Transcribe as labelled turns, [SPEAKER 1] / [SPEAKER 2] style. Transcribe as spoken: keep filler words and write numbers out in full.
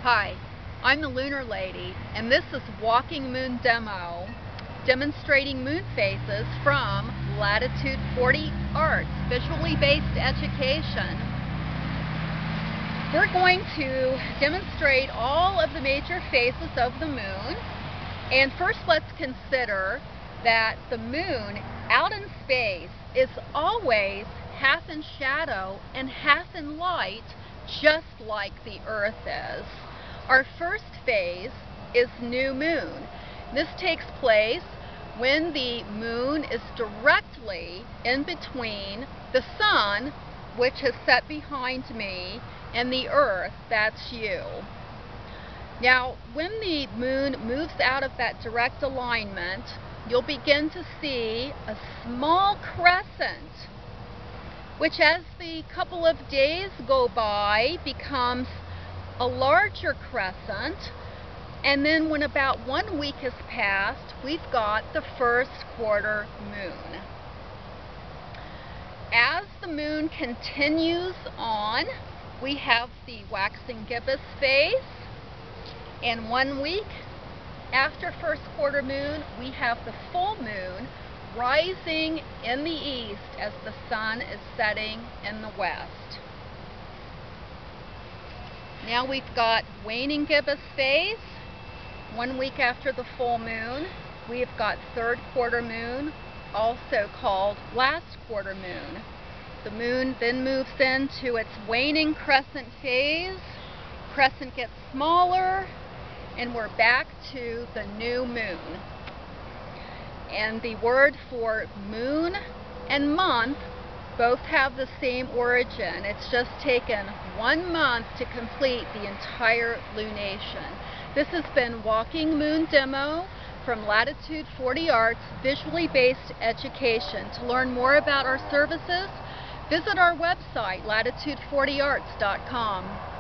[SPEAKER 1] Hi, I'm the Lunar Lady, and this is Walking Moon Demo, demonstrating moon phases from Latitude forty Arts, visually based education. We're going to demonstrate all of the major phases of the moon, and first let's consider that the moon out in space is always half in shadow and half in light, just like the Earth is. Our first phase is new moon. This takes place when the moon is directly in between the sun, which is set behind me, and the Earth, that's you. Now, when the moon moves out of that direct alignment, you'll begin to see a small crescent, which as the couple of days go by becomes a larger crescent, and then when about one week has passed, we've got the first quarter moon. As the moon continues on, we have the waxing gibbous phase, and one week after first quarter moon, we have the full moon rising in the east as the sun is setting in the west. Now we've got waning gibbous phase. One week after the full moon, we've got third quarter moon, also called last quarter moon. The moon then moves into its waning crescent phase. Crescent gets smaller, and we're back to the new moon. And the word for moon and month both have the same origin. It's just taken one month to complete the entire lunation. This has been Walking Moon Demo from Latitude forty Arts, visually based education. To learn more about our services, visit our website, latitude forty arts dot com.